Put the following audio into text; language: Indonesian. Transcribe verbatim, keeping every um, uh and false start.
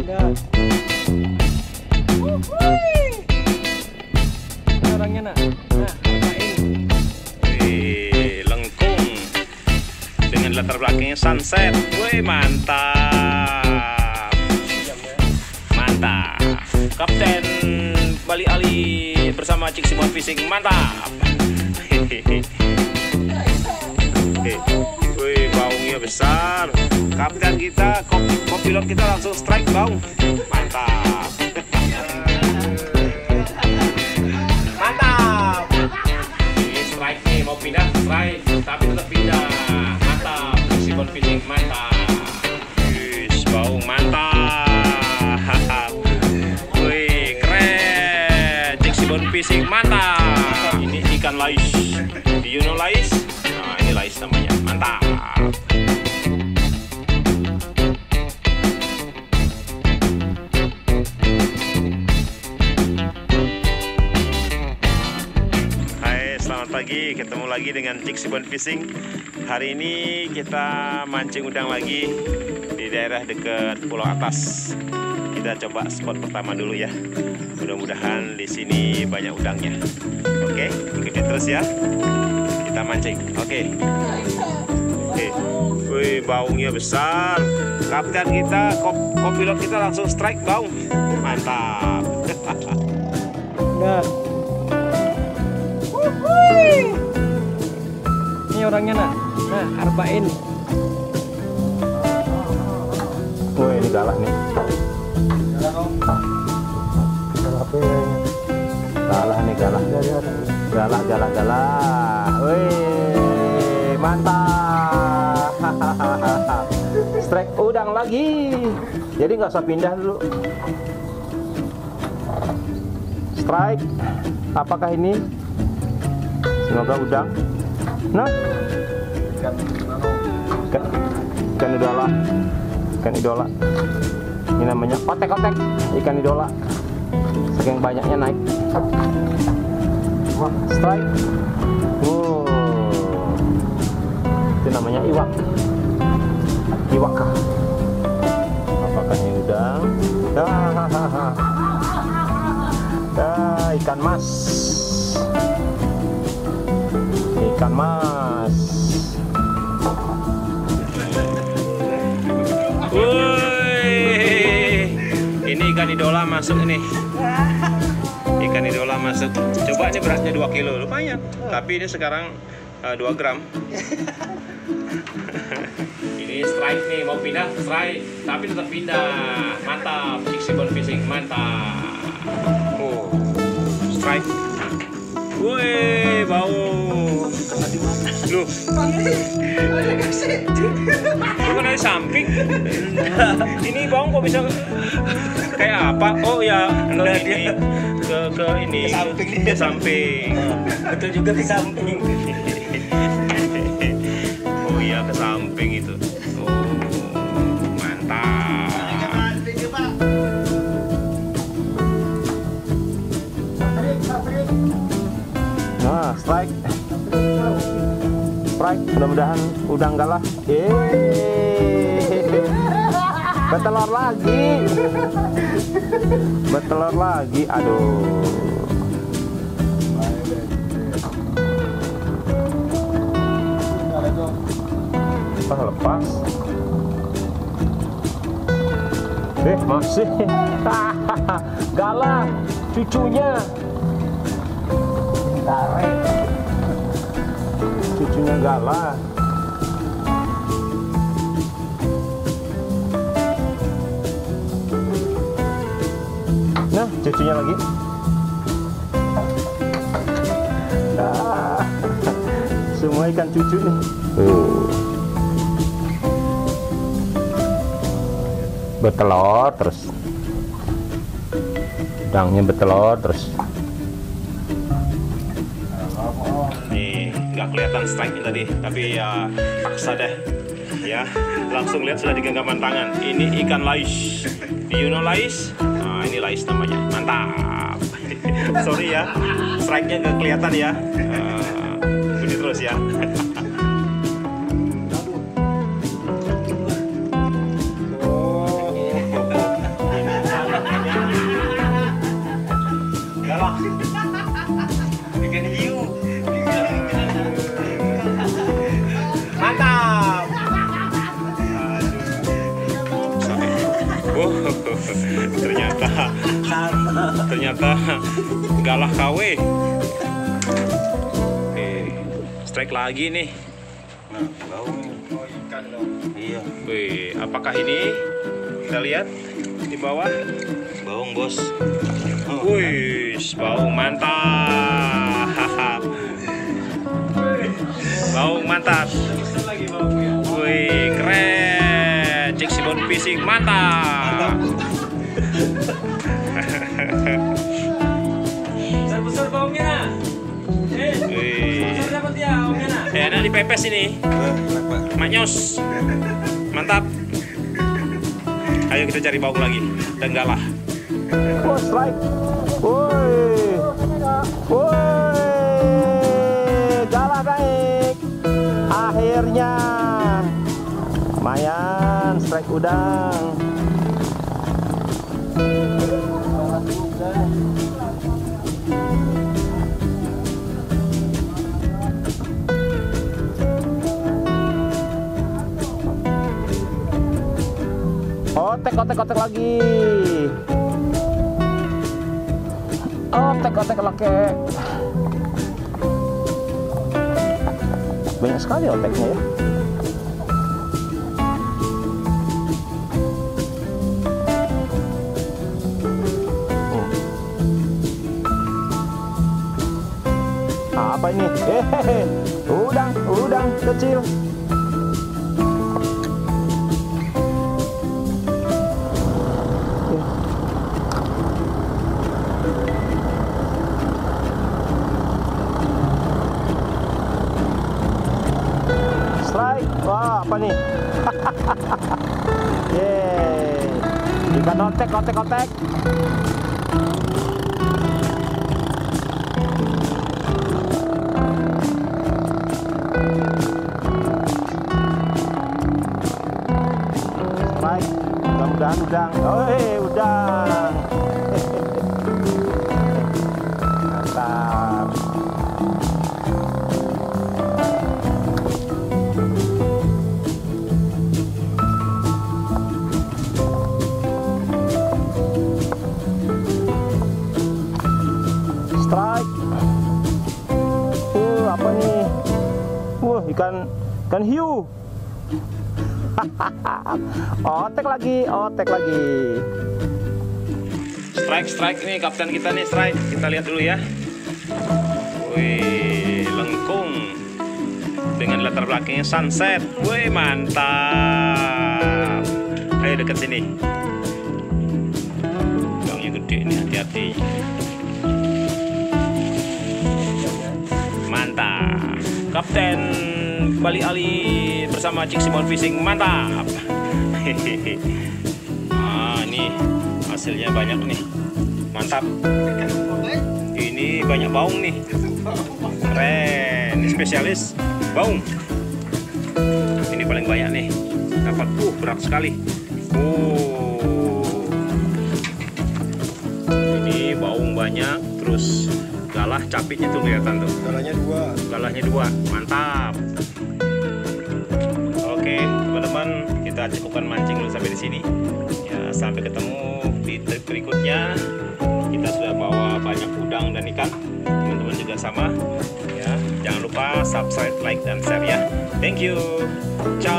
Udah. Ini orangnya nak. Nah, apain? Wih, lengkung dengan latar belakangnya sunset. Wih, mantap. Mantap. Kapten Bali Ali bersama Cik Simon Fishing, mantap. Wih, baungnya besar. Kapten kita, kopilot kita langsung strike baung. Mantap. Mantap. Ini strike nih, mau pindah strike, tapi tetap pindah. Mantap. Cik Simon Fishing, mantap. Wih, baung mantap. Wih, keren. Cik Simon Fishing, mantap. Ini ikan lais. Do you know lais? Nah, ini lais namanya. Mantap. Hai, selamat pagi. Ketemu lagi dengan Cik Simon Fishing. Hari ini kita mancing udang lagi di daerah dekat Pulau Atas. Kita coba spot pertama dulu ya. Mudah-mudahan di sini banyak udangnya. Oke, ikuti terus ya. Kita mancing. Oke. Oke. Wih, baungnya besar. Kapten kita, kop kopilot kita langsung strike baung. Mantap. Udah. Ini orangnya nak. Nah, arbain. Wih, ini galah nih. Galah nih, galah. Galah, galah, galah. Wih, mantap. Strike udang lagi. Jadi nggak usah pindah dulu. Strike. Apakah ini? Semoga udang. Nah, ikan, ikan idola, ikan idola. Ini namanya kotek-kotek, ikan idola. Saking banyaknya naik. Strike. Wow. Itu namanya iwak. Iwak. Apakah ini udang? Ah, ah, ikan mas. Ikan mas. Wih, ini ikan idola masuk ini. Ikan idola masuk. Coba ini beratnya dua kilo, lumayan. Tapi ini sekarang uh, dua gram. Ini strike nih, mau pindah strike, tapi tetap pindah. Mantap, Cik Simon Fishing, mantap. Oh, strike. Wih, bau. Loh, bukan dari samping. Ini bau kok bisa kayak apa? Oh ya, ke ini, ke ke ini, ke samping. Ke samping. Betul juga ke samping. Oh iya, ke samping itu. Oh, mantap. Nah, strike. Strike, mudah-mudahan udang galah. Yeay. Betelor lagi. Betelor lagi. Aduh. Ah, lepas. Eh, masih. Galah cucunya. Tarik. Cucunya galah. Nah, cucunya lagi. Ah, semua ikan cucu nih. Uh. Betelor terus. Udangnya betelor terus. Nih, nggak kelihatan strike-nya tadi, tapi ya paksa deh. Ya, langsung lihat sudah di genggaman tangan. Ini ikan lais. Do you know lais? Nah, ini lais namanya. Mantap. Sorry ya, strike-nya nggak kelihatan ya. Uh, ini terus ya. Oh, ternyata ternyata galah K W. Oke, strike lagi nih. Nah, baung. Oh, ikan dong. Iya. Wih, apakah ini? Kita lihat di bawah. Baung, Bos. Oh, Wih, baung mantap. Baung mantap. Wih, keren. Cik Sibon Fishing mantap. Besar-besar baungnya nak. Eh, Wih. besar dapat ya baungnya nak. Eh, enak dipepes ini. eh, kenapa? Maknyos. Mantap. Ayo kita cari baung lagi. Dan galah. Oh, strike. Woi. Woi. Galah baik. Akhirnya. Lumayan strike udang. Otek, otek, otek lagi. Otek, otek lagi. Banyak sekali oteknya ya. Hmm. Apa ini? Hehehe. Udang, udang kecil. Strike. Wah, apa nih? Yeay. Ikan otek, otek, otek. Strike. Mudah-mudahan udang. Oh, eh, udang. Mantap. Strike. Uh, apa nih? Wah, ikan ikan hiu. Otek lagi, otek lagi. Strike, strike nih kapten kita nih strike. Kita lihat dulu ya. Wih, lengkung dengan latar belakangnya sunset. Wih, mantap. Ayo dekat sini. Udangnya gede nih, hati-hati. Mantap. Kapten Bali Ali bersama Cik Sibon Fishing mantap. Ah, ini hasilnya banyak nih. Mantap. Ini banyak baung nih. Keren. Ini spesialis baung. Ini paling banyak nih. Dapat uh berat sekali. Uh. Ini baung banyak, terus galah capitnya tuh kelihatan tuh. Galahnya dua. Galahnya dua, mantap. Oke, teman-teman, kita cukupkan mancing dulu sampai di sini. Ya, sampai ketemu di trip berikutnya. Kita sudah bawa banyak udang dan ikan. Teman-teman juga sama. Ya, jangan lupa subscribe, like, dan share ya. Thank you. Ciao.